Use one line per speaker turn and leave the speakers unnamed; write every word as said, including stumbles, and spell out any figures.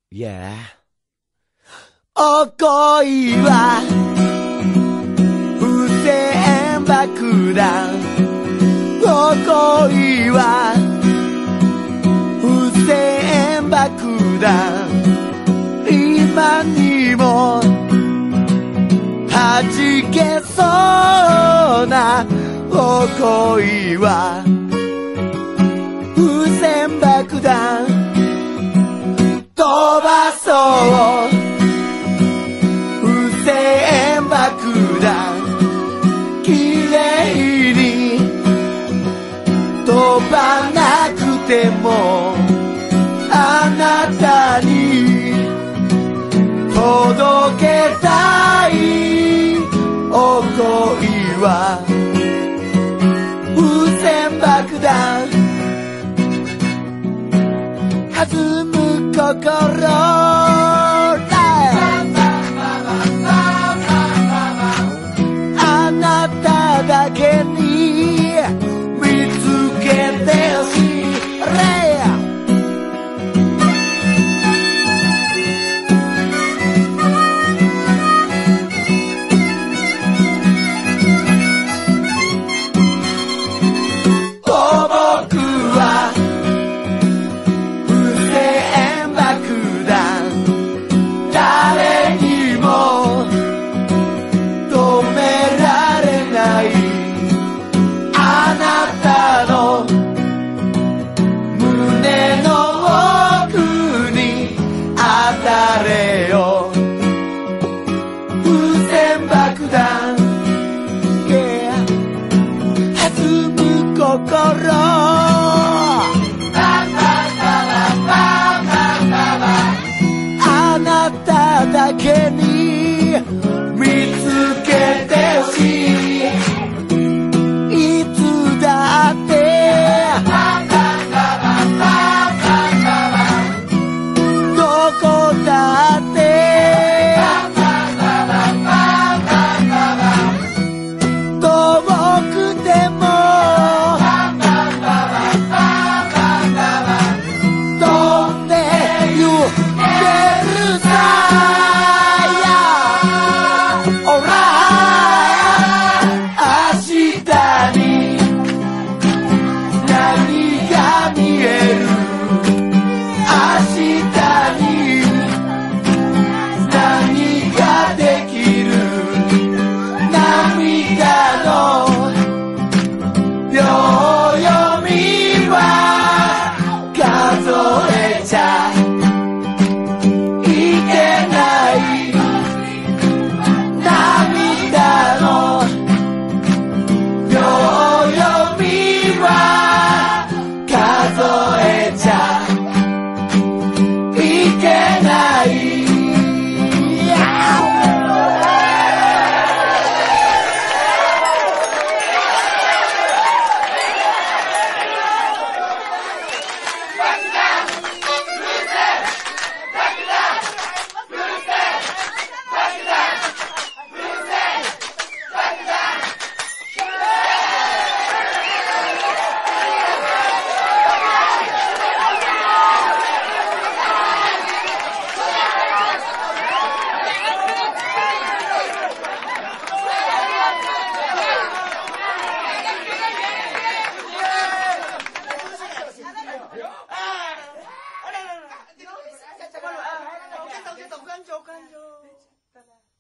Yeah. お恋は風船爆弾。お恋は風船爆弾。今にも弾けそうなお恋は風船爆弾。飛ばそう風船爆弾。きれいに飛ばなくてもあなたに届けたいお恋は風船爆弾。弾む心あなただけに見つけてほしい。あなただけに見つけてほしい。いつだってどこだって遠くても感情感情